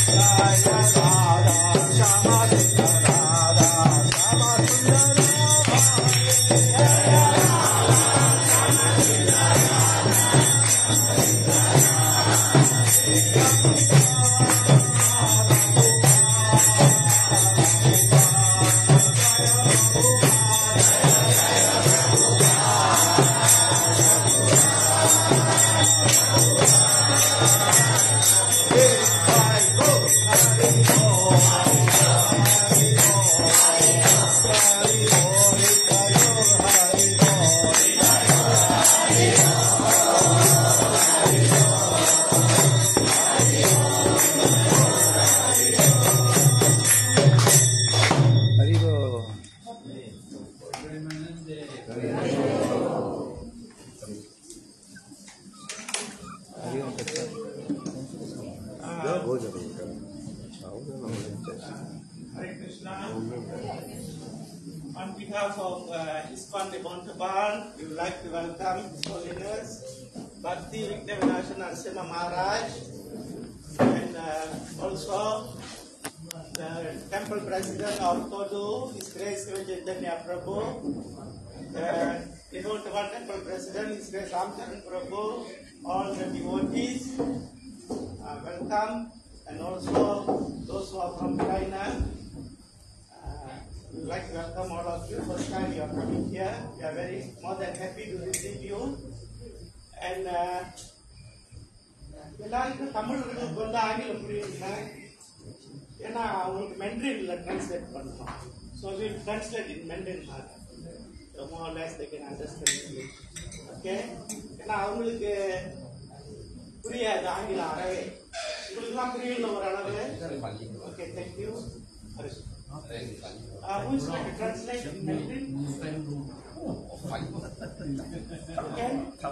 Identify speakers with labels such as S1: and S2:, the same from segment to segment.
S1: On behalf of ISKCON de Montalban, we would like to welcome His Holiness Bhakti Vignavinasha Narasimha Maharaj, and also the Temple President of Todu, His Grace Chaitanya Prabhu, the Devotable Temple President, His Grace Ramcharan Prabhu, all the devotees, welcome, and also those who are from China. We would like to welcome all of you. First time you are coming here. We are very more than happy to receive you. And எல்லாருக்கும் தமிழுக்கு வந்து ஆங்கிலம் புரியுதுன்னா ஏன்னா அவங்களுக்கு மெண்ட்ரின்ல translate பண்ணணும். So we will translate in Mandarin. So more or less they can understand English. Okay? ஏன்னா அவங்களுக்கு புரியாது ஆங்கிலம் அறவே. உங்களுக்குலாம் புரியல ஒரு அளவு. Okay, thank you. Who is going to translate in Mandarin? Okay.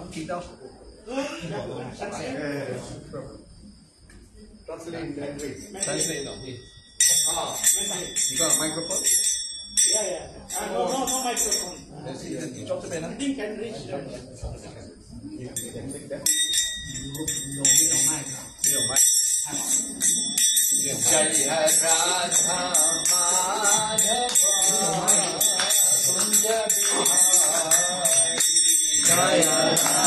S2: Translate in Mandarin.
S3: Translate now. You got a microphone?
S1: Yeah. No microphone.
S3: You drop the pen.
S1: I think can reach.
S2: You can take that.
S3: Jai Radha Madhava Kunja Bihari Jai Radha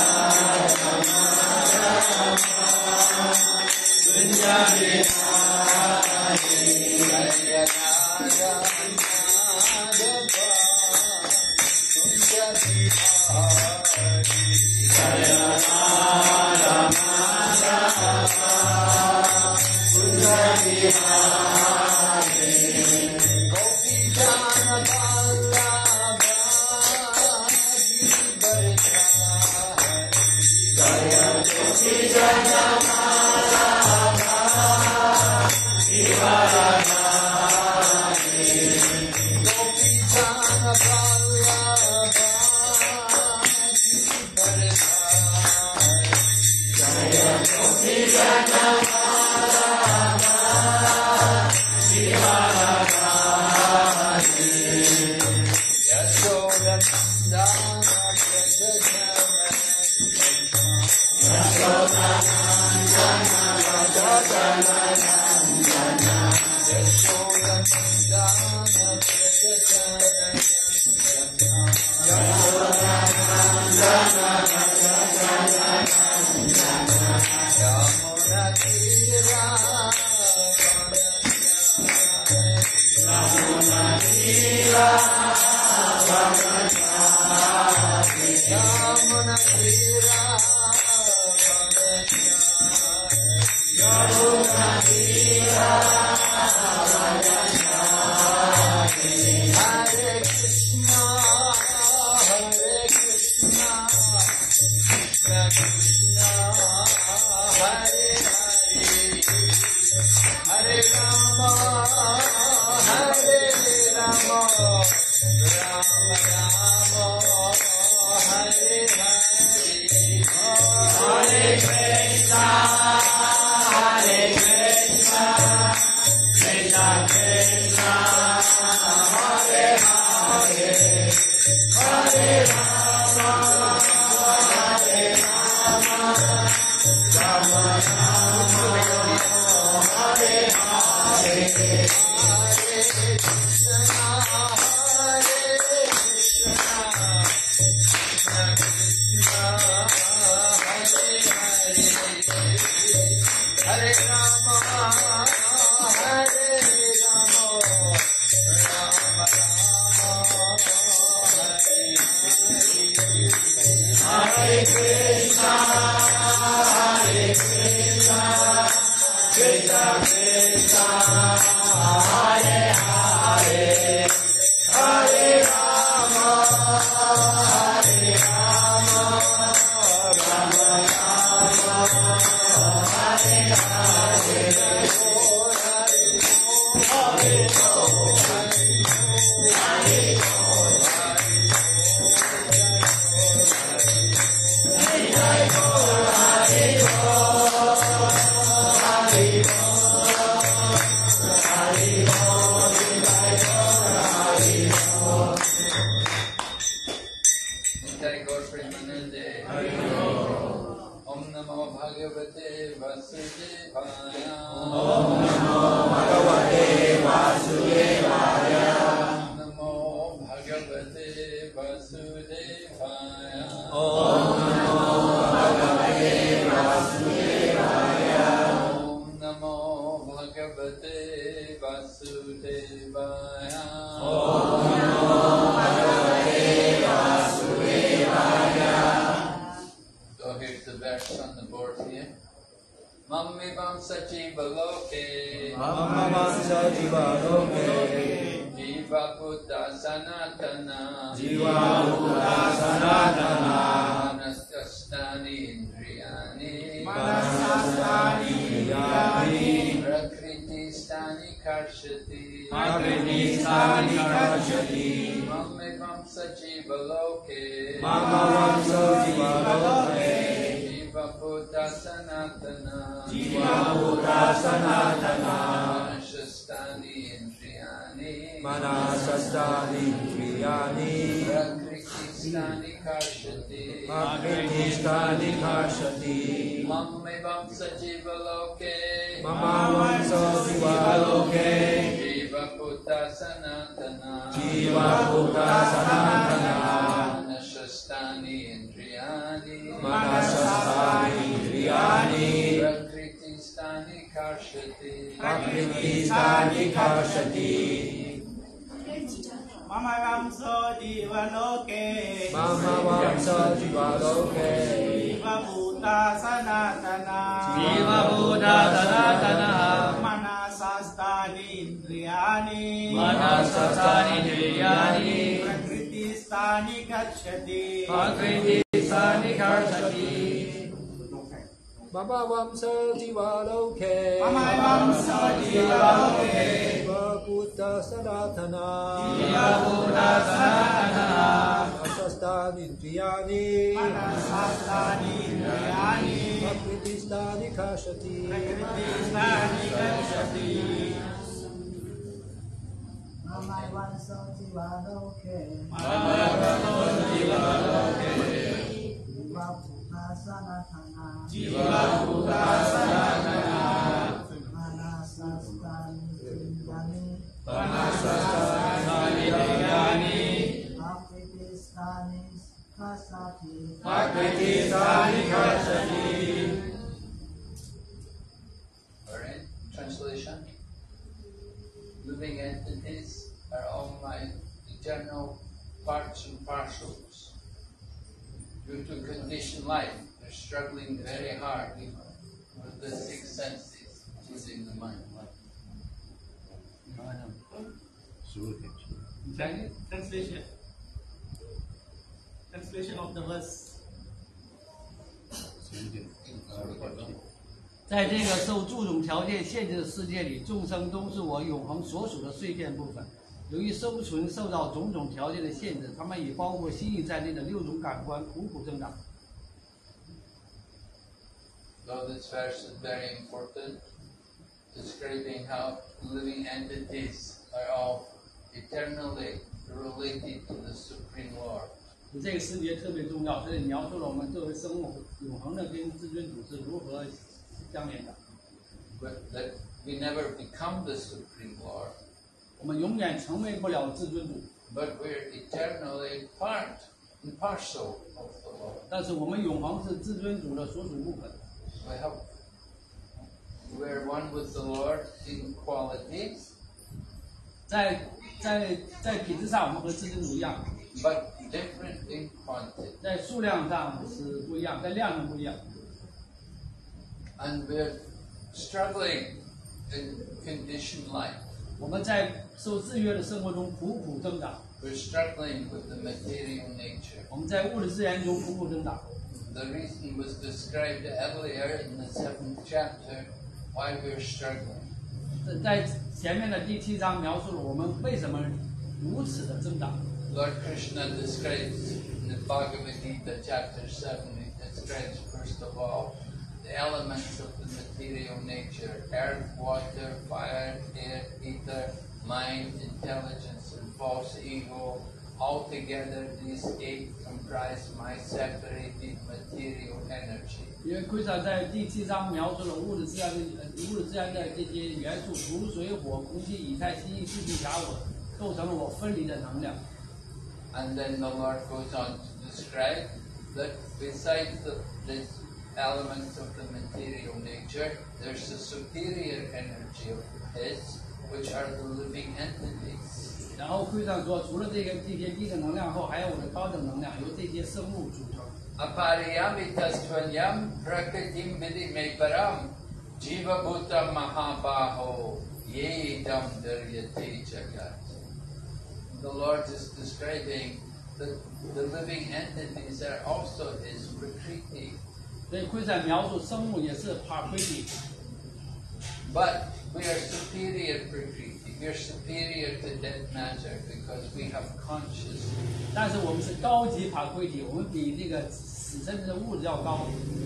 S3: Madhava Kunja Bihari Jai Radha Madhava Kunja Bihari Jai Radha Madhava Gopi Jana Vallabha Jaya Gopi Jana Vallabha Gopi Jana Vallabha Jaya Gopi Jana Hare
S4: Translation. Living entities are all my eternal parts and parcels. Due to conditioned life, they're struggling very hard with the six senses, using the mind.
S1: Translation. Translation of the verse.
S5: 在这个受诸种条件限制的世界里，众生都是我永恒所属的碎片部分。由于生存受到种种条件的限制，他们以包括心意在内的6种感官苦苦挣扎。
S4: So this verse is very important, describing how living entities are all eternally related to the Supreme Lord.
S5: 这个世界特别重要，这里描述了我们作为生物永恒的跟至尊主是如何相连的。
S4: But that we never become the Supreme Lord,
S5: 我们永远成为不了至尊主，
S4: but we're eternally part and parcel of the Lord.
S5: 但是我们永恒是至尊主的所属部分。
S4: We're one with the Lord in qualities,
S5: 在品质上，我们和至尊主一样，
S4: but different in quantity.
S5: 在数量上是不一样，在量上不一样。
S4: And we're struggling in conditioned life.
S5: 我们在受制约的生活中苦苦挣扎，
S4: We're struggling with the material nature.
S5: 我们在物质资源中苦苦挣扎。
S4: The reason was described earlier in the 7th chapter why we're struggling.
S5: 在前面的第7章描述了我们为什么如此的挣扎。
S4: Lord Krishna describes in the Bhagavad Gita, chapter 7, he describes first of all the elements of the material nature: earth, water, fire, air, ether, mind, intelligence, and false ego. Altogether, these 8 comprise my separated material energy.
S5: 因为奎萨在第7章描述了物质资源的这些元素，土、水、火、空气、以太、吸、四地、狭我，构成了我分离的能量。
S4: And then the Lord goes on to describe that besides these elements of the material nature, there's a superior energy of His, which are the living entities.
S5: 然后会上说，除了这些低等能量后，还有我的高等能量，由这些生物组成。
S4: Apariyamitastvanyam prakritim vidime param jiva bhutam mahabaho yedam daryate jagat. The Lord is describing that the living entities are also His prakriti.
S5: 所以奎萨描述生物也是帕奎体，
S4: But we are superior prakriti. We are superior to dead matter because we have consciousness.
S5: 但是我们是高级帕奎体，我们比这个死身的物质要高。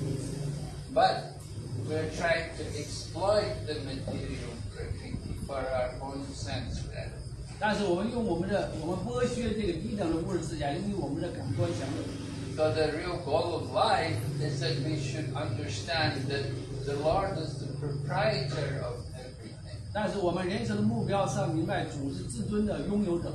S4: But we're trying to exploit the material prakriti for our own sense gratification.
S5: 但是我们剥削这个低等的物质资源，用于我们的感官享乐。
S4: So the real goal of life is that we should understand that the Lord is the proprietor of everything.
S5: 但是我们人生的目标是要明白，主是至尊的拥有者。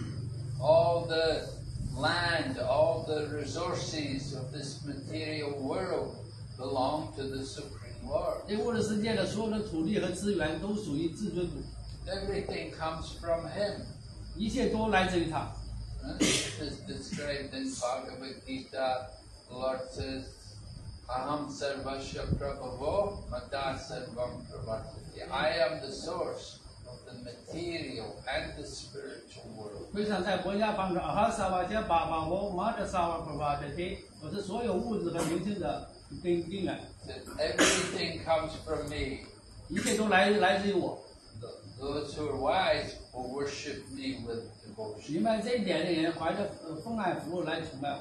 S4: All the land, all the resources of this material world belong to the Supreme Lord.
S5: 这物质世界的所有的土地和资源都属于至尊主，
S4: Everything comes from Him.
S5: 一切都来自于他。
S4: This is described in Bhagavad Gita. The Lord says, Aham sarvasya prabhavo mata sarvam pravartati. I am the source of the material and the spiritual world.
S5: 会上在国家方说，阿哈萨瓦加巴巴我马的萨瓦普巴的地，我是所有物质和灵性的根源，
S4: That everything comes from me.
S5: 一切都来自于我。
S4: Those who are wise will worship me with devotion.
S5: 明白这一点的人，怀着奉爱服务来崇拜我。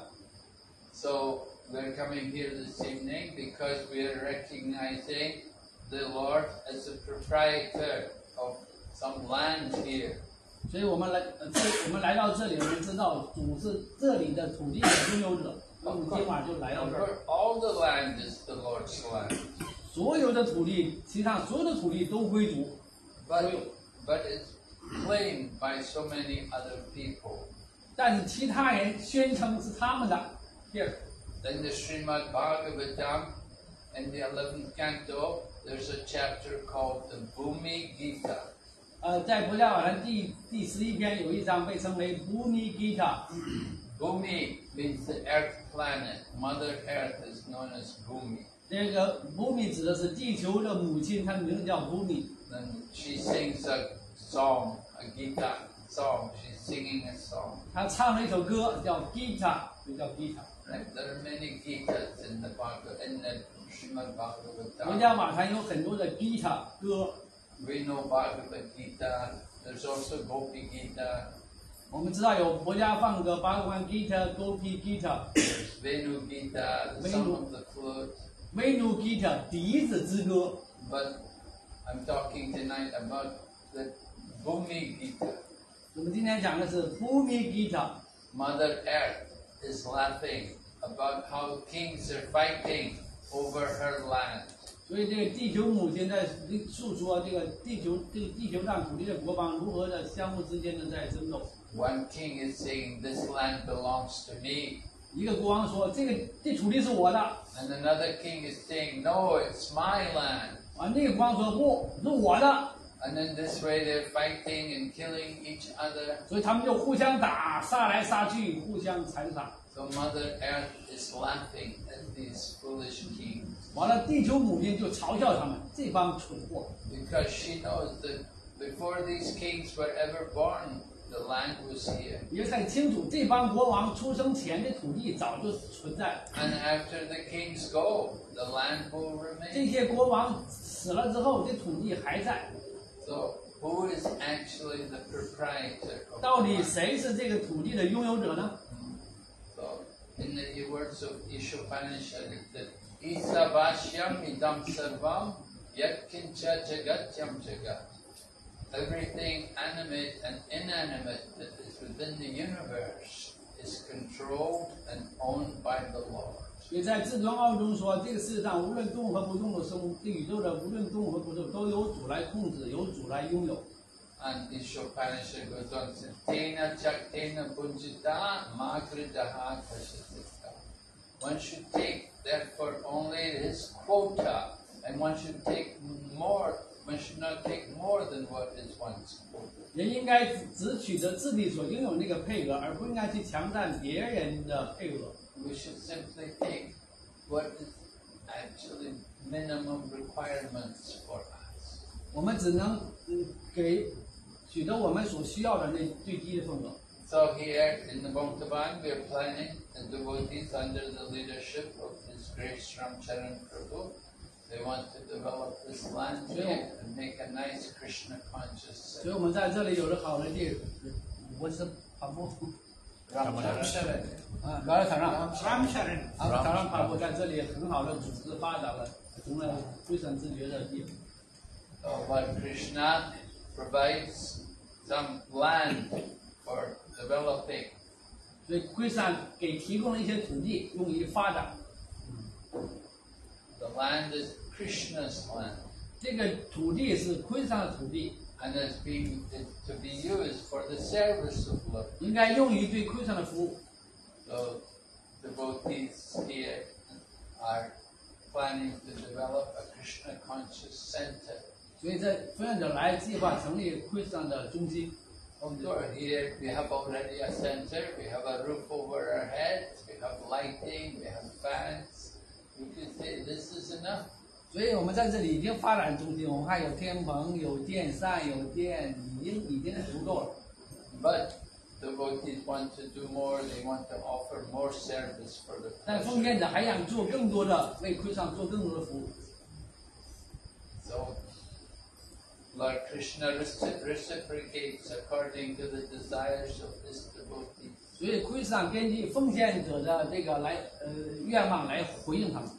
S4: So we're coming here this evening because we are recognizing the Lord as the proprietor of some land here.
S5: 所以我们来到这里，我们知道主是这里的土地的拥有者。我们今晚就来到
S4: Of
S5: 这儿，
S4: course, all the land is the Lord's land.
S5: 所有的土地，实际上所有的土地都归主。
S4: But it's claimed by so many other people.
S5: 但是其他人宣称是他们的。Here，
S4: In the Srimad Bhagavatam, in the 11th canto, there's a chapter called the Bhumi Gita.
S5: 在《博伽瓦兰》第11篇有一章被称为 Bhumi Gita。
S4: Bhumi means the earth planet. Mother Earth is known as Bhumi.
S5: 这个 Bhumi 指的是地球的母亲，她的名字叫 Bhumi。
S4: Then she sings a song, a Gita song. She's singing a song.
S5: 她唱了一首歌叫 Gita， 就叫 Gita。
S4: Right? There are many Gitas in the Srimad
S5: 国
S4: Bhagavatam.
S5: 伽瓦坛有很多的 Gita 歌，
S4: We know Bhagavad Gita. There's also Gopi Gita.
S5: 我们知道有国家放歌、八关 Gita、Gopi Gita、
S4: There's Venu Gita, the song of the flute.
S5: Venu Gita 笛子之歌。
S4: But I'm talking tonight about the Bhumi Gita.
S5: 我们今天讲的是 Bhumi Gita。
S4: Mother Earth is laughing about how kings are fighting over her land.
S5: 所以这个地球母亲在诉说这个地球上土地的国王如何的相互之间的在争斗。
S4: One king is saying, "This land belongs to me,"
S5: 一个国王说这土地是我的，
S4: and another king is saying, "No, it's my land."
S5: 啊，那个国王说不是我的，
S4: And in this way, they're fighting and killing each other.
S5: 所以他们就互相打，杀来杀去，互相残杀。
S4: So Mother Earth is laughing at these foolish kings
S5: 完了，地球母亲就嘲笑他们这帮蠢货，
S4: because she knows that before these kings were ever born, the land was here.
S5: 因为很清楚这帮国王出生前的土地早就存在，
S4: And after the kings go, the land will
S5: 这
S4: remain.
S5: 些国王死了之后，这土地还在。
S4: So who is actually the proprietor of
S5: 到
S4: the
S5: 底
S4: land?
S5: 谁是这个土地的拥有者呢？
S4: So in the words of Ishopanishad, that Isavashyam idam sarvam yatkincha jagatyam jagat. Everything animate and inanimate that is within the universe is controlled and owned by the Lord.
S5: 所以在至尊奥中说，这个世界上无论动和不动的生物，这宇宙的无论动和不动，都由主来控制，由主来拥有。
S4: And Ishopanishad goes on to Tena chaktena punjita magridaha kashatika. One should take therefore only his quota, and one should take more. One should not take more than what is one's quota.
S5: 人应该只取得自己所拥有那个配额，而不应该去强占别人的配额。
S4: We should simply take what is actually minimum requirements for us.
S5: 我们只能取得我们所需要的那最低的份额。
S4: So here in the Bhaktavan, we are planning the devotees under the leadership of His Grace Ramcharan Prabhu. They want to develop this land here and make a nice Krishna conscious
S5: 所以
S4: center.
S5: 我们在这里有了好的地，我是帕布
S4: Ramcharan.
S5: 啊，高尔塔让
S1: Ramcharan.
S5: 啊，塔让帕布在这里很好的组织发展了，成了非常自觉的地。
S4: So Lord Krishna provides some land for developing.
S5: 所以龟山给提供了一些土地用于发展。
S4: The land is Krishna's land.
S5: 这个土地是龟山的土地，
S4: And it's to be used for the service of Lord.
S5: 应该用于对龟山的服务。
S4: So devotees here are planning to develop a Krishna conscious center.
S5: 所以在奉献者来计划成立龟山的中心。
S4: Outdoor here we have already a center, we have a roof over our heads, we have lighting, we have fans. You could say this is enough.
S5: 所以我们在这里已经发展中心，我们还有天棚、有电扇、有电，已经足够了。
S4: But devotees want to do more, they want to offer more service for the
S5: 但奉献
S4: pleasure.
S5: 者还想做更多的，为龟山做更多的服务。
S4: So Lord Krishna reciprocates according to the desires of his devotees.
S5: 所以龟山根据奉献者的这个愿望来回应他们。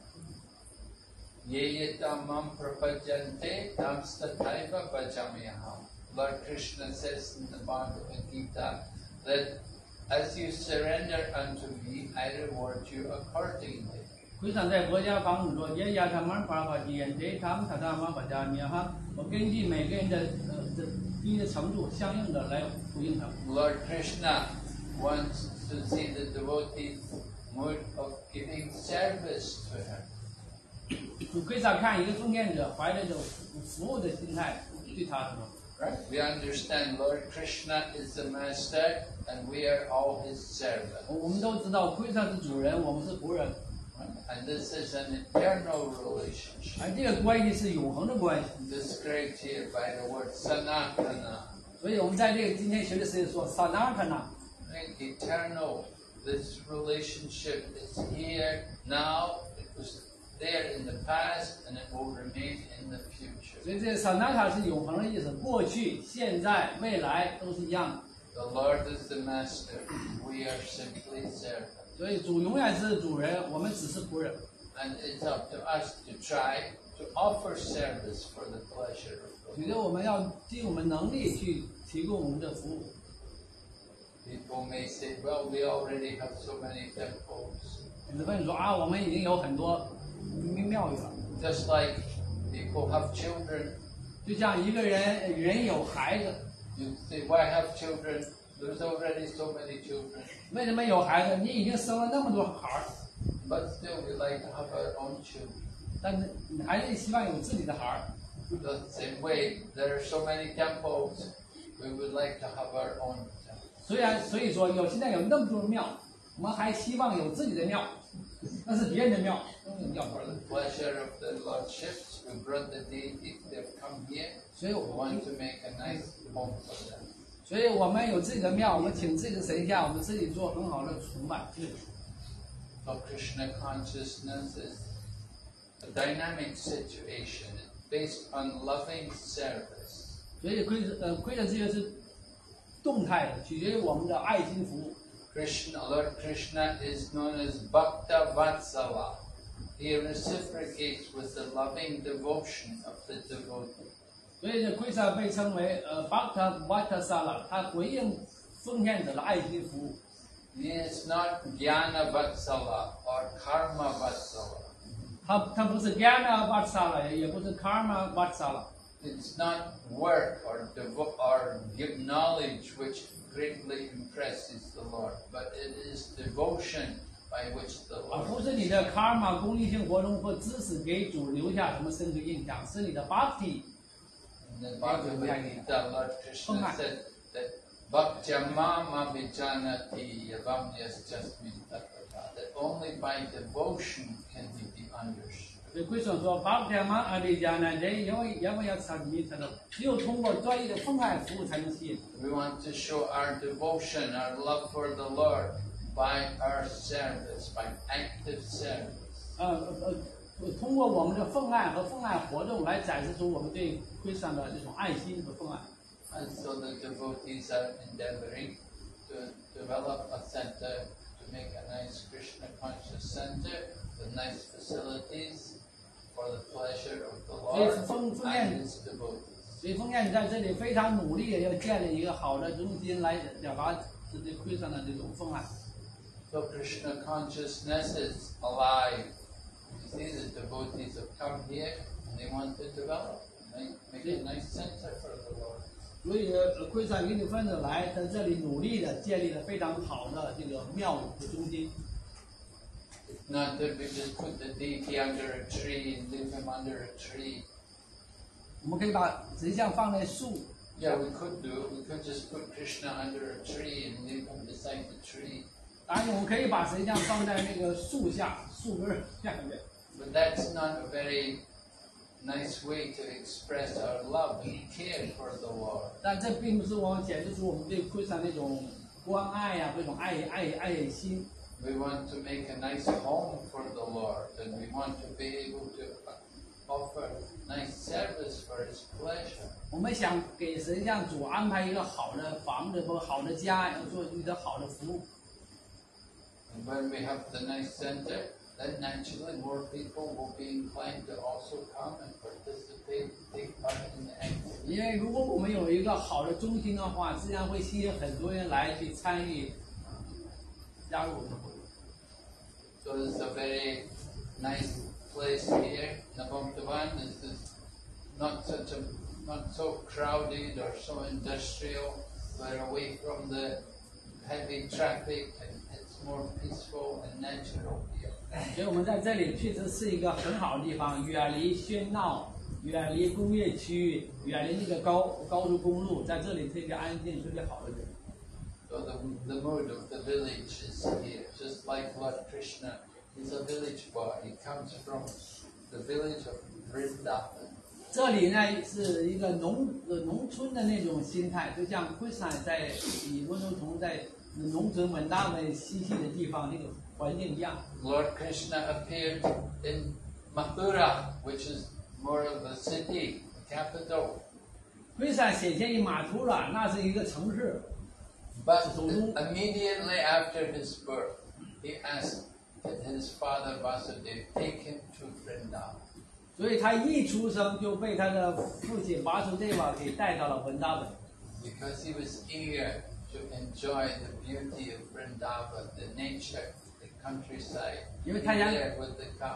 S4: Ye tamam prapajante tam stataiva bhajamyaham. Lord Krishna says in the Bhagavad Gita that as you surrender unto me, I reward you accordingly.
S5: 龟山在国家方说，耶亚他们巴法基恩对他们他们巴加米哈，我根据每个人的低的程度相应的来回应他们。
S4: Lord Krishna wants to see the devotees' mood of giving service to him.
S5: 就龟山看一个奉献者怀着这种服务的心态对他说。
S4: Right? We understand Lord Krishna is the master and we are all his servants.
S5: 我们都知道龟山是主人，我们是仆人，
S4: And this is an eternal relationship.
S5: 而这个关系是永恒的关系。
S4: Described here by the word sanatana.
S5: 所以我们在这个今天学的时候说萨那克纳，
S4: Right? Eternal. This relationship is here now. It was there in the past and it will remain in the future.
S5: 所以这个萨那卡是永恒的意思，过去、现在、未来都是一样的。
S4: The Lord is the master. We are simply servants.
S5: 所以主永远是主人，我们只是仆人。
S4: And it's up to us to try to offer service for the pleasure of the
S5: 所以
S4: Lord.
S5: 我们要尽我们能力去提供我们的服务。
S4: People may say, well, we already have so many temples.
S5: 有的朋友说啊，我们已经有很多庙宇了，
S4: Just like people have children.
S5: 就像一个人有孩子，
S4: You say, why have children? There's already so many children.
S5: 为什么有孩子？你已经生了那么多孩儿，
S4: But still, we like to have our own children.
S5: 但是你还是希望有自己的孩儿。
S4: The same way, there are so many temples. We would like to have our own temple.
S5: 所以说现在有那么多庙，我们还希望有自己的庙，那是别人的庙，都是庙
S4: For the pleasure of the lordships, we brought the deities. They've come here.
S5: 所以
S4: We want to make a nice home for them.
S5: 所以我们有自己的庙，我们请自己的神像，我们自己做很好的崇拜。
S4: So Krishna consciousness is a dynamic situation based on loving service.
S5: 所以亏的这些是动态的，取决于我们的爱心服务。
S4: Lord Krishna is known as Bhakta Vatsala. He reciprocates with the loving devotion of the devotee.
S5: 所以呢，奎萨被称为Bhakta Vatsala，他回应奉献者的爱心服务。
S4: He is not Jnana Vatsala or Karma Vatsala.
S5: 他不是 Jnana Vatsala， 也不是 Karma Vatsala。
S4: It's not work or give knowledge which greatly impresses the Lord, but it is devotion by which the
S5: 不
S4: Lord
S5: 是你的 karma 功利性活动或知识给主留下什么深刻印象，是你的 bhakti。
S4: In the Bhagavad Gita, Lord Krishna said that Bhaktyamama vijanati yavam yasyasmin tattva, that only by devotion can he be understood.
S5: 所以奎萨说 bhakti 嘛阿里迦呢，人因为要参与才能，只有通过专业的奉爱服务才能吸引。
S4: We want to show our devotion, our love for the Lord by our service, by active service.
S5: 通过我们的奉爱和奉爱活动来展示出我们对奎萨的这种爱心和奉爱。
S4: And so the devotees are endeavoring to develop a center, to make a nice Krishna conscious center with nice facilities for the pleasure of the Lord and His devotees.
S5: 所以奉献在这里非常努力的要建立一个好的中心来表达对奎萨的这种奉爱。
S4: So Krishna consciousness is alive. You see, the devotees have come here and they want to develop, make a nice center for the Lord.
S5: 所以奎萨领导分子来在这里努力的建立了非常好的这个庙宇和中心。
S4: It's not that we just put the deity under a tree and leave him under a tree.
S5: 我们可以把神像放在树，
S4: Yeah, we could do it. We could just put Krishna under a tree and leave him beside the tree.
S5: 当然我们可以把神像放在那个树下树根下面。
S4: But that's not a very nice way to express our love and care for the Lord.
S5: 但这并不是我们显示出我们对奎萨那种关爱呀、这种爱心。
S4: We want to make a nice home for the Lord, and we want to be able to offer nice service for His pleasure.
S5: 我们想给神像主安排一个好的房子或好的家，要做一个好的服务。
S4: And when we have the nice center, then naturally more people will be inclined to also come and participate, take part in the activity.
S5: 因为如果我们有一个好的中心的话，自然会吸引很多人来去参与，加入我们的活动。
S4: So it's a very nice place here. Nabamtavan is not so crowded or so industrial. We're away from the heavy traffic and it's more peaceful and natural here.
S5: 所以我们在这里确实是一个很好的地方，远离喧闹，远离工业区，远离那个高速公路，在这里特别安静，特别好的地方。
S4: So the mood of the village is here, just like Lord Krishna. He's a village boy. He comes from the village of Vrindavan.
S5: 这里呢是一个农村的那种心态，就像奎萨在以温柔童在农村文大文嬉戏的地方那个环境一样。
S4: Lord Krishna appeared in Mathura, which is more of a city, the capital.
S5: 奎萨显现于马图拉，那是一个城市。
S4: But immediately after his birth, he asked that his father Vasudeva take him to Vrindavan.
S5: 所以他一出生就被他的父亲瓦苏德瓦给带到了文大本，
S4: Because he was eager to enjoy the beauty of Vrindavan, the nature, the countryside,
S5: You
S4: be
S5: Italian?
S4: there with the cows.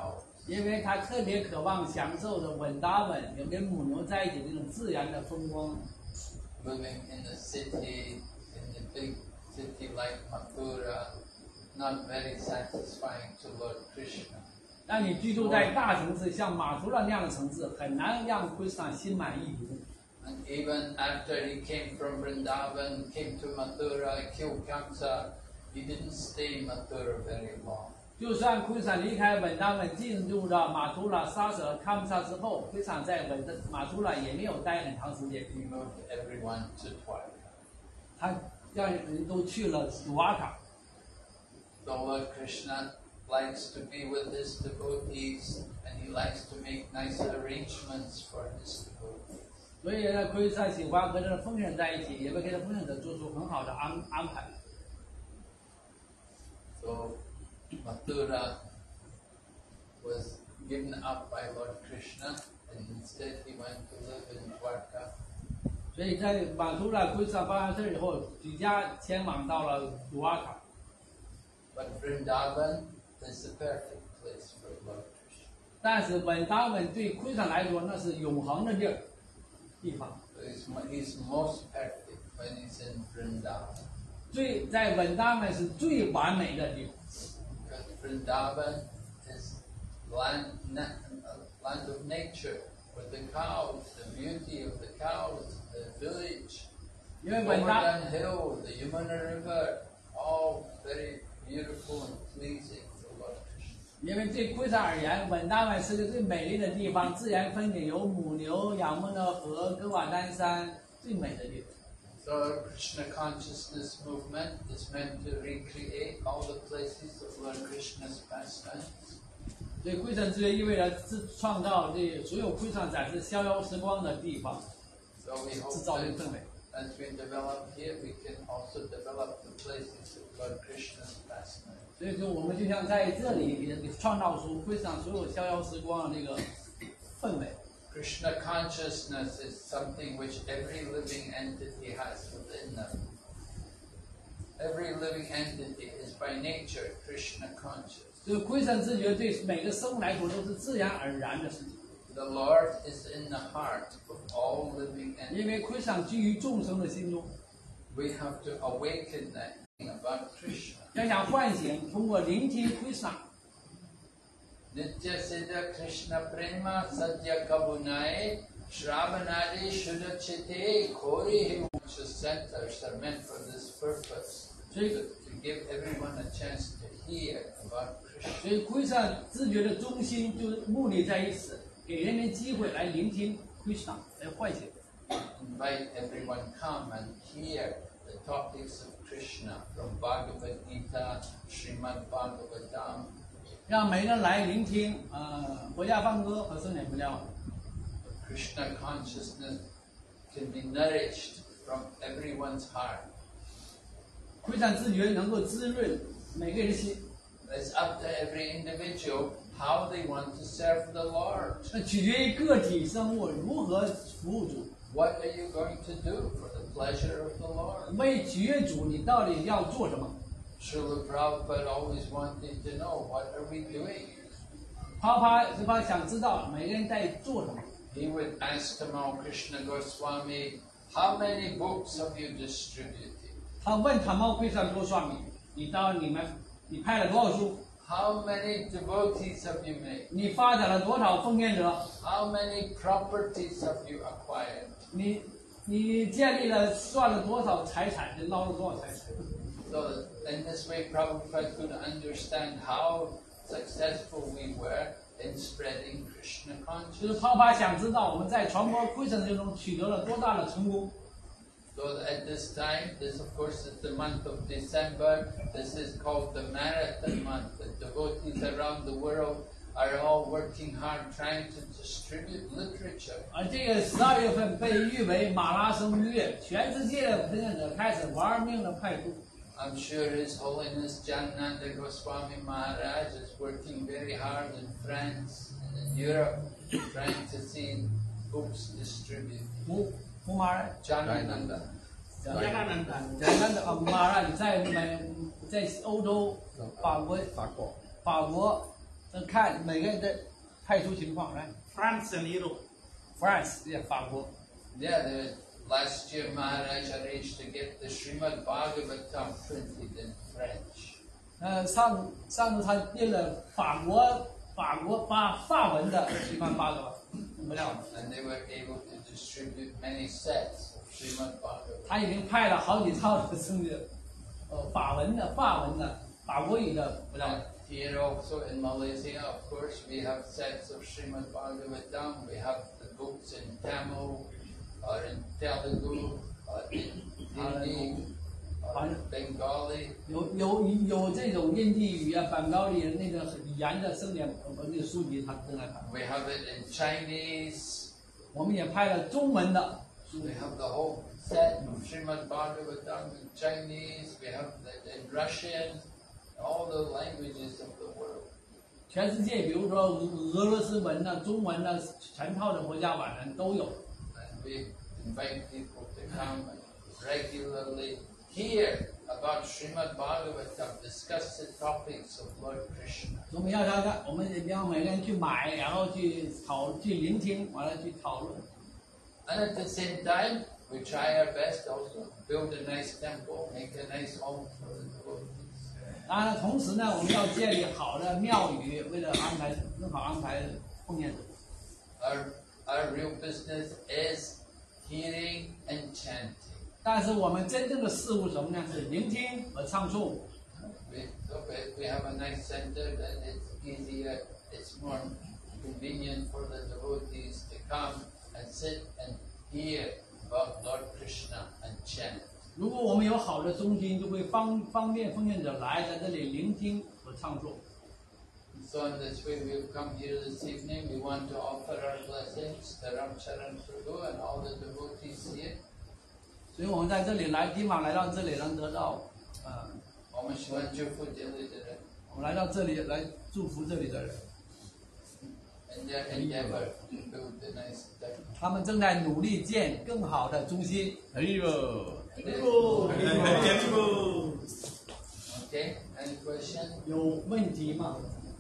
S5: 因为他特别渴望享受着稳达稳，有跟母牛在一起这种自然的风光。
S4: Living in the city, in the big city like Mathura, not very satisfying to Lord Krishna.
S5: 让你居住在大城市，像马图拉那样的城市，很难让Krishna心满意足。
S4: And even after he came from Vrindavan, came to Mathura, killed Kamsa, he didn't stay in Mathura very long.
S5: 就算Krishna离开稳达稳，进入到马图拉，杀死了康萨之后，Krishna在马图拉也没有待很长时间。
S4: He moved everyone to Dwarka.
S5: 他让人都去了杜瓦卡。
S4: So Lord Krishna likes to be with his devotees, and he likes to make nice arrangements for his devotees.
S5: 所以呢，Krishna喜欢和这个奉献在一起，也会给他奉献者做出很好的安排。
S4: So Mathura was given up by Lord Krishna, and instead he went to live in Dwarka.
S5: 所以在马图拉Krishna发完事以后，举家前往到了杜瓦卡。
S4: But Vrindavan is the perfect place for Lord Krishna.
S5: 但是稳达稳对Krishna来说，那是永恒的地方。
S4: So he's most perfect when he's in Vrindavan.
S5: 在稳达稳是最完美的地方。
S4: Because Vrindavan is land of nature, with the cows, the beauty of the cows, the village,
S5: 因为稳达
S4: Govardhan Hill, the Yamuna River, all very beautiful and pleasing to Lord Krishna.
S5: 因为对Krishna而言，稳达稳是个最美丽的地方，自然风景有母牛、雅穆纳河、格瓦丹山，最美的地方。
S4: So Krishna consciousness movement is meant to recreate all the places of Lord Krishna's pastimes.
S5: 所以Krishna之约意味着创造这所有Krishna展示逍遥时光的地方，
S4: So we
S5: 制
S4: hope
S5: 造这个
S4: that
S5: 氛围。
S4: as we develop here, we can also develop the places of Lord Krishna's pastimes.
S5: 所以说，我们就像在这里也创造出Krishna所有逍遥时光的这个氛围。
S4: Krishna consciousness is something which every living entity has within them. Every living entity is by nature Krishna conscious.
S5: 这个Krishna之觉对每个生物来说都是自然而然的事情，
S4: The Lord is in the heart of all living
S5: 因
S4: entities.
S5: 为Krishna居于众生的心中。
S4: We have to awaken that thing about Krishna.
S5: 要想唤醒，通过聆听Krishna。
S4: Nitya Siddha Krishna Prema Sadhya Kabunai Shravanadi Shuddha Chitte Kori Conscious centers are meant for this purpose. To give everyone a chance to hear about Krishna.
S5: 所以Krishna知觉的中心就是目的在于此，给人们机会来聆听Krishna，来唤醒。
S4: Invite everyone come and hear the topics of Krishna from Bhagavad Gita, Srimad Bhagavatam.
S5: 让每个人来聆听国家梵歌和圣典不教。
S4: Krishna consciousness can be nourished from everyone's heart.
S5: Krishna知觉能够滋润每个人的心，
S4: It's up to every individual how they want to serve the Lord.
S5: 那取决于个体生物如何服务主。
S4: What are you going to do for the pleasure of the Lord?
S5: 为取悦主，你到底要做什么？
S4: Srila Prabhupada always wanted to know, what are we doing?
S5: 他想知道每个人在做什么。
S4: He would ask Tamal Krishna Goswami, how many books have you distributed?
S5: 他问塔毛Krishna Goswami，你拍了多少书？
S4: How many devotees have you made?
S5: 你发展了多少奉献者？
S4: How many properties have you acquired?
S5: 你建立了赚了多少财产？你捞了多少财产？
S4: So in this way, Prabhupada could understand how successful we were in spreading Krishna
S5: 就是
S4: consciousness.
S5: 想知道我们在传播Krishna中取得了多大的成功。
S4: So at this time, this of course is the month of December. This is called the Marathon month. The devotees around the world are all working hard trying to distribute literature.
S5: 而这个12月份被誉为马拉松月，全世界的奉献者开始玩命的派书。
S4: I'm sure His Holiness Jananda Goswami Maharaj is working very hard in France and in Europe, trying to see books distributed.
S5: 胡马尔，
S4: Janananda.
S5: 马尔在欧洲法国看每个人的派出情况来
S1: France and Europe.
S5: ，France 法国。
S4: Yeah, last year Maharaj arranged to get the Srimad Bhagavatam printed in French.
S5: 上次他订了法文的西方八个不料，
S4: And they were able to distribute many sets of Srimad Bhagavatam.
S5: 他已经派了好几套的圣经，法文的、法国语的不料。
S4: And here also in Malaysia, of course, we have sets of Srimad Bhagavatam. We have the books in Tamil, or in Telugu, or in Hindi, or in Bengali.
S5: 有这种印地语啊、板高里那个语言的圣典那个书籍，他正在看。
S4: We have it in Chinese.
S5: 我们也派了中文的，
S4: We have the whole set of Srimad Bhagavatam in Chinese. We have it in Russian, all the languages of the world.
S5: 全世界，比如说俄罗斯文的、中文的，全套的国家版的都有。
S4: And we invite people to come and regularly hear about Srimad Bhagavatam, discuss the topics of Lord Krishna.
S5: 我们要让我们让每个人去买，然后去聆听，完了去讨论。
S4: And at the same time, we try our best also build a nice temple, make a nice home for the devotees.
S5: 当然，同时呢，我们要建立好的庙宇，为了更好安排奉献者。
S4: Our real business is hearing and chanting.
S5: 但是我们真正的事物是什么呢？是聆听和唱诵。
S4: We have a nice center, then it's easier, it's more convenient for the devotees to come and sit and hear about Lord Krishna and chant.
S5: 如果我们有好的中心，就会方便奉献者来在这里聆听和唱诵。
S4: So in this way we've come here this evening. We want to offer our blessings to Ramcharan Prabhu and all the devotees here.
S5: 所以我们在这里今晚来到这里能得到，
S4: 我们喜欢祝福这里的人。
S5: 我们来到这里来祝福这里的人。
S4: In their endeavor to build a nice temple.
S5: 他们正在努力建更好的中心。哎呦，
S4: Okay, any question?
S5: 有问题吗？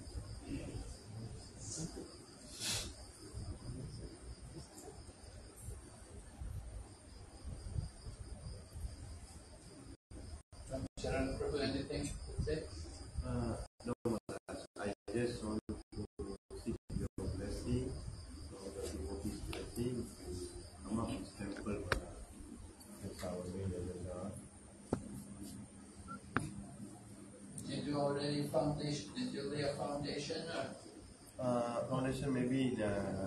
S4: Ramcharan Prabhu, anything to say?
S2: No, Maharaj. I just want to seek your blessing, or the devotees' blessing to come up with temple, Maharaj. That's our main agenda.
S4: Did you already foundation? Did you lay a foundation or
S2: Foundation maybe in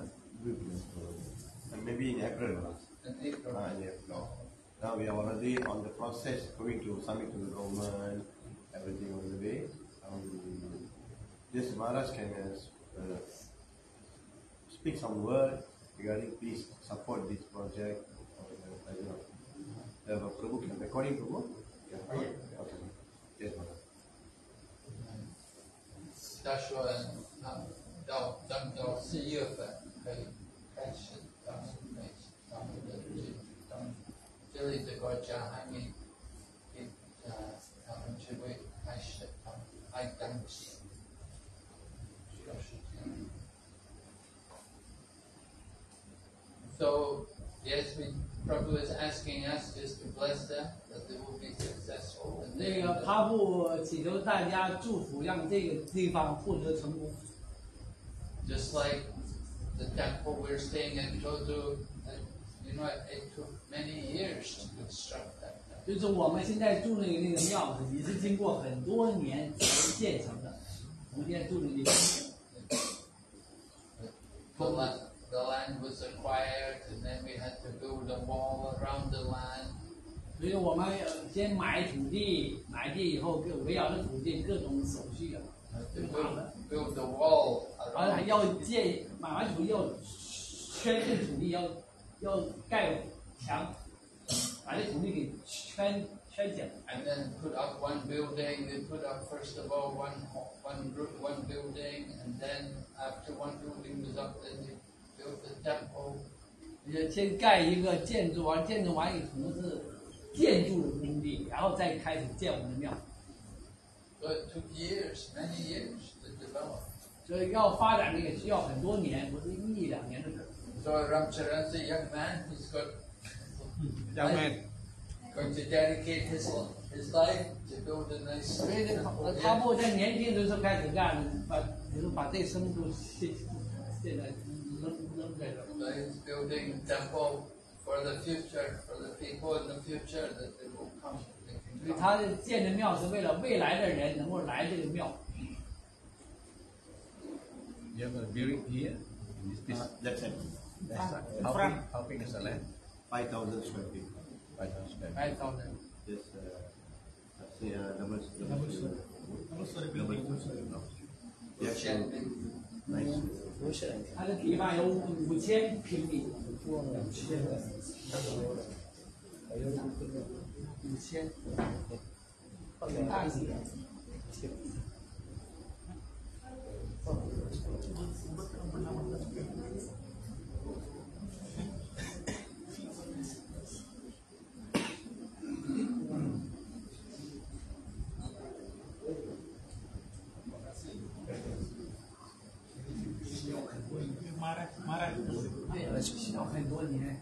S2: maybe in April, Maharaj.
S4: in April?
S2: Yeah. Now we are already on the process going to submit to the government, everything on the way. Yes, Maharaj can speak some word regarding please support this project. Prabhu, recording Prabhu? Yeah. Okay. Yes, Maharaj.
S4: 他说，到4月份可以开始他们的这里的国家还没给他们就会开始他们爱登记，需要时间。So yes, Prabhu is asking us just to bless them that they will be successful. And
S5: 那个帕布祈求大家祝福，让这个地方获得成功。
S4: Just like the temple we're staying in Todo, it took many years to construct that temple.
S5: 就是我们现在住的那个庙，也是经过很多年才建成的。我们现在住的地方，
S4: The land was acquired, and then we had to build a wall around the land.
S5: 所以我们先买土地，买地以后围绕着土地各种手续啊，
S4: To build the wall
S5: 而且还
S4: around.
S5: 要买完土地要圈这土地，要盖墙，把这土地给圈起来。
S4: And then put up one building. They put up first of all one building, and then after one building was up, then they built the temple.
S5: 先盖一个建筑完以后是建筑的工地，然后再开始建我们的庙。
S4: So it took years, many years to develop.
S5: 所以要发展这个需要很多年，不是1、2年的事。
S4: So Ramcharan's a young man. He's got
S1: ยังไม่
S4: going to dedicate his life to build a nice.
S5: 所以他不在年轻的时候开始干，把这生都现在扔在这儿。
S4: So he's building a temple for the future, for the people in the future that they will come.
S5: 所以他建的庙是为了未来的人能够来这个庙。
S3: You have a building here. This
S2: That's it.
S3: how big is the land?
S2: 5,000 square feet.
S3: 5,000 square.
S5: 来到的。
S2: This double story building. Yes, nice.
S5: 它的地方有5000平米。5000。很大一点。 要很多年。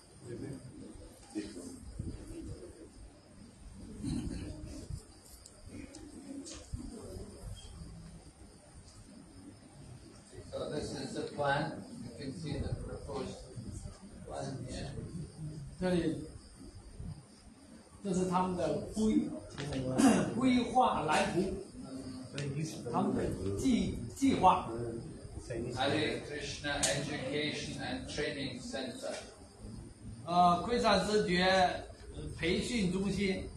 S4: So this is the plan. You can see the proposed plan here.
S5: 这里，这是他们的规划蓝图，他们的计划。
S4: Hare Krishna Education and Training Center.
S5: 圭萨知觉培训中心，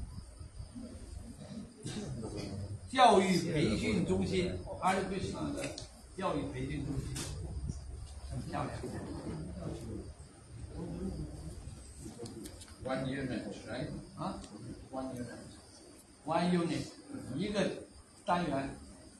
S5: 教育培训中心，哈利圭斯的教育培训中心，很漂亮。
S4: 1 unit, right?
S5: 啊
S4: 1 unit.
S5: ，one unit， 一个单元。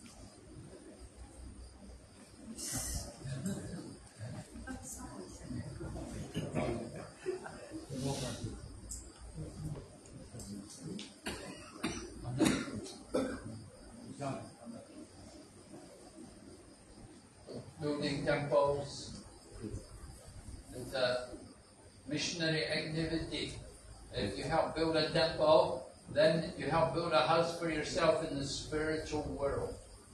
S4: Building temples. It's a missionary activity. If you help build a temple, then you help build a house for yourself in the spiritual world.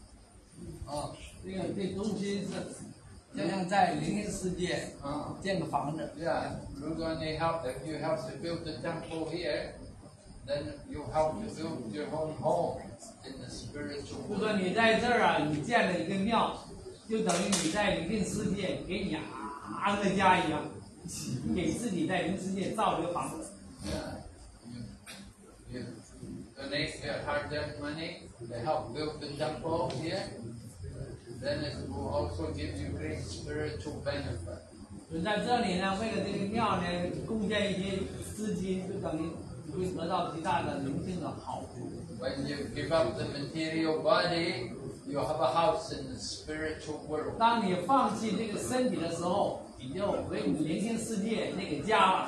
S5: 这中心是就像在灵性世界建个房子。
S4: Yeah, if you help to build the temple here, then you help to build your own home in the spiritual
S5: 就
S4: world.
S5: 说你在这儿啊，你建了一个庙，就等于你在灵性世界给你安个家一样，给自己在灵世界造了个房子。
S4: Yeah. You donate your hard-earned money to help build the temple here, then it will also give you great spiritual benefit.
S5: 就在这里呢，为了这个庙呢，贡献一些资金，就等于你会得到极大的灵性的好处。
S4: When you give up the material body, you have a house in the spiritual world.
S5: 当你放弃这个身体的时候，你就为你灵性世界那个家了。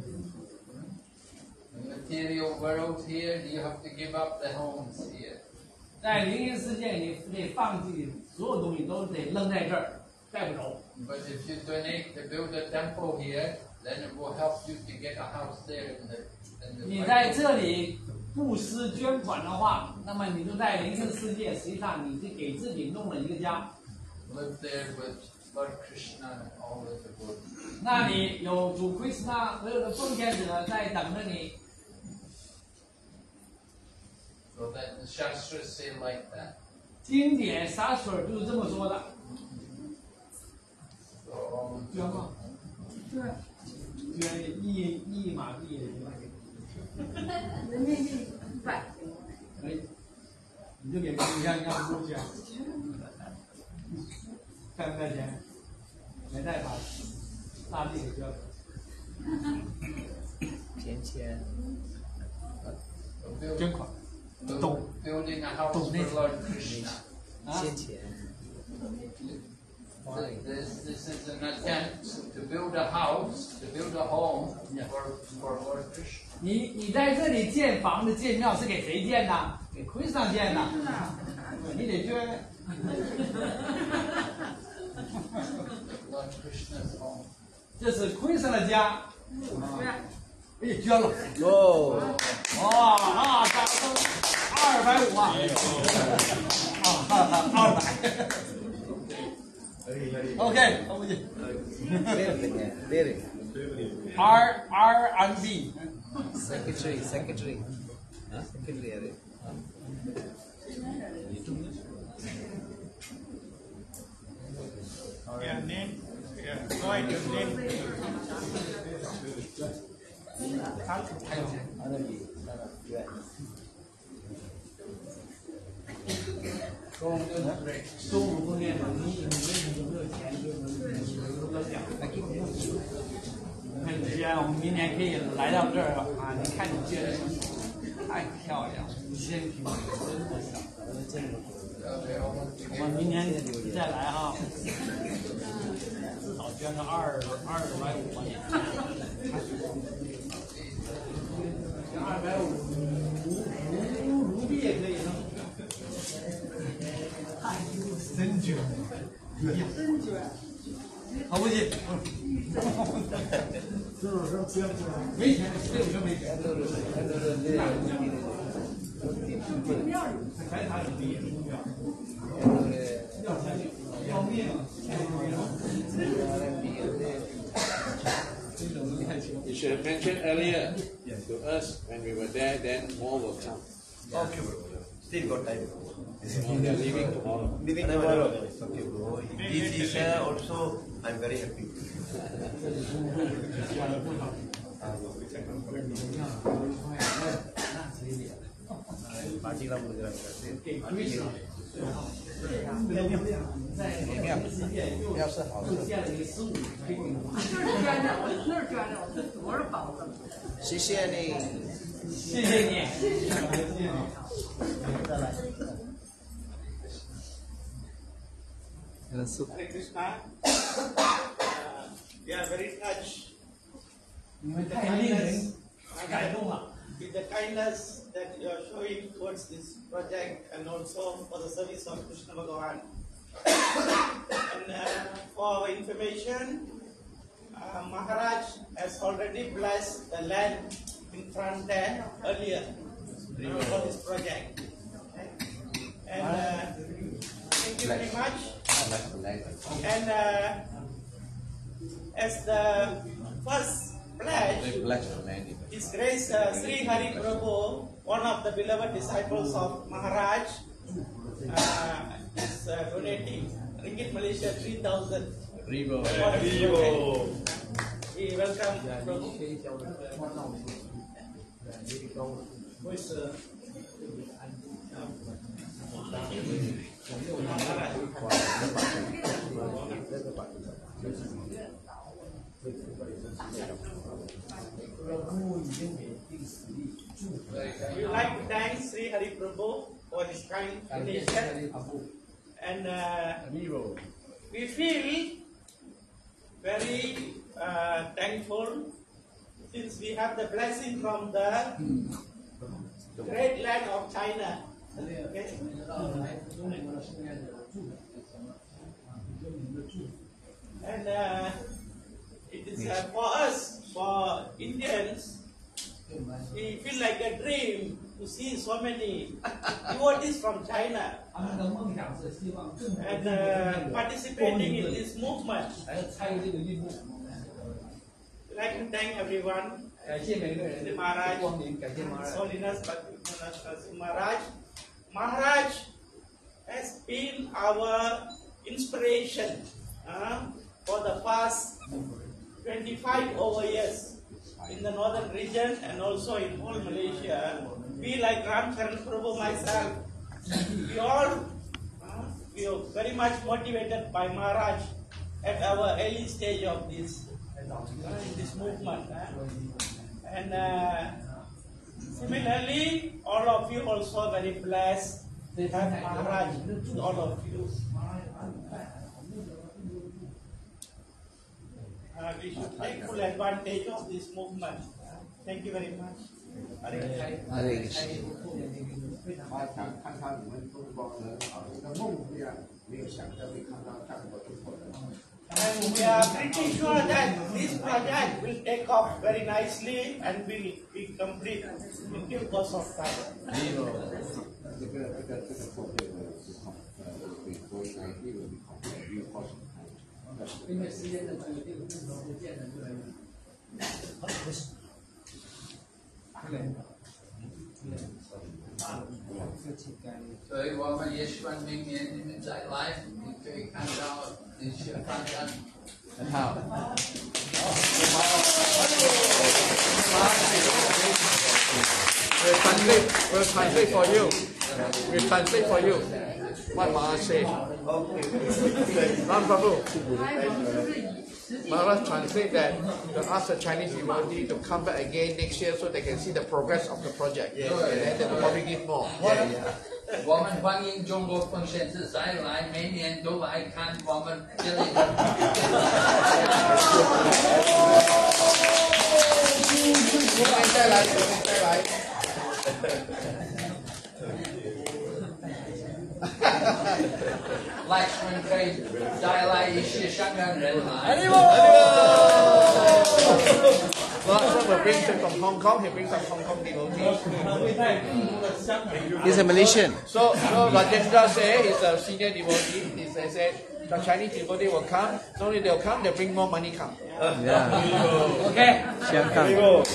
S4: The material world here, you have to give up the homes here.
S5: 在灵性世界，你得放弃所有东西，都得扔在这儿，带不走。
S4: But if you donate to build a temple here, then it will help you to get a house there in the
S5: 你在这里布施捐款的话，那么你就在灵性世界，实际上你是给自己弄了一个家。
S4: live there with Lord Krishna and all the devotees.
S5: 那里有主 Krishna 所有的奉献者在等着你。
S4: So that the Shastras say like that.
S5: 经典洒水就是这么说的。
S4: So,
S5: 捐吗？对，捐一马币
S6: 人民币100。
S5: 可以，你就给你让不捐，赚不赚钱？没再把大地给捐了。
S3: 钱。
S4: build-
S5: 捐款
S4: building a house for Lord Krishna.
S5: 啊？
S4: This is an attempt to build a house, to build a home for Lord Krishna.
S5: 你在这里建房子建庙是给谁建的？给 Krishna 建的。你得捐。
S4: Lord Krishna's home.
S5: 这是坤生的家。哎，捐了。
S3: 哦，
S5: 哇啊！掌声250啊！啊，200。OK， 我们去。R&B。
S3: secretary，啊 secretary。
S1: Yeah, name. Yeah, go ahead, your name.
S5: 中午不练，你有没有钱就有个奖。很值啊！我们明年可以来到这儿啊！你看你捐的太漂亮了，鲜品真的少。我们明年再来哈，至少捐个250块钱。250卢币也可以呢。真捐，
S6: 真捐。
S5: 好不起。没钱，这有没钱？财产有第一目标。要钱方便啊。
S7: You should have mentioned earlier to us when we were there, then more will come.
S2: Okay, bro. Still got time.
S7: They are leaving tomorrow.
S2: Leaving tomorrow. Okay, bro. This is also, I'm very happy. Party lah bergerak bergerak. 要是好的。
S6: 这是捐的，我那儿捐的，我这多少房子？
S3: 谢谢你。
S5: 谢谢你。
S1: Hare Krishna. We are very touched
S5: 你们太令人感动了。
S1: with the kindness that you are showing towards this project and also for the service of Krishna Bhagavan. And for our information, Maharaj has already blessed the land in front there earlier for this project. Okay. And thank you very much. And as the first pledge, His Grace Sri Hari Prabhu, one of the beloved disciples of Maharaj, is donating Ringgit Malaysia 3,000.
S3: Ribo.
S1: We welcome Prabhu. We would like to thank Sri Hari Prabhu for his kind donation, and we feel very thankful since we have the blessing from the great land of China. Okay? And it is for us, for Indians, we feel like a dream to see so many devotees from China and participating in this movement. We'd like to thank everyone, Sri Maharaj, His Holiness Bhakti Maharaj. Maharaj has been our inspiration for the past 25 over years in the northern region and also in whole Malaysia. We like Ramcharan Prabhu, myself, we are very much motivated by Maharaj at our early stage of this movement. And similarly, all of you also very blessed to have Maharaj, all of you. We should take full advantage of this movement. Thank you very much.
S3: 看看你们中国人好一个梦一样，没有想到会看到这样的中国人。
S1: And we are pretty sure that this project will take off very nicely and will be complete in due course of time.
S3: 这个后面的情况，会多一点，会有好什么？
S5: 因为时间的决定，不同的建成越来越。
S4: 所以我们也希望明年你们再来，你可以看到一些发展。
S7: 好。We'll translate for you. We'll translate for you. What Maharaj say? Ram Prabhu. Maharaj translate that to ask the Chinese devotee to come back again next year so they can see the progress of the project. And then they will probably give more.
S4: 我们欢迎中国奉献者再来，每年都来看我们这里的。
S7: 再来。
S4: Lakshman 可以带来一些香港人来。
S7: Lakshman will bring them from Hong Kong. He brings some Hong Kong devotees.
S8: He's a Malaysian.
S7: So Rajendra say he's a senior devotee. He said the Chinese devotee will come. Not only they'll come, they bring more money come.
S8: Yeah.
S5: OK。
S8: 香港。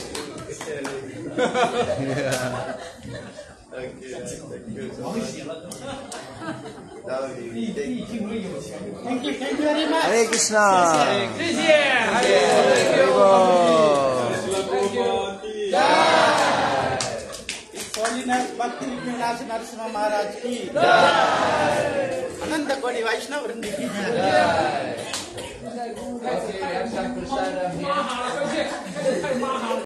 S1: Thank you very much.
S8: Hare Krishna.
S5: 谢谢。
S1: His Holiness Bhakti Vinayaka Narasimha Maharaj ki Ananda Kodi Vaishnava Vrinda ki jai.
S4: Okay, we have some prasadam here.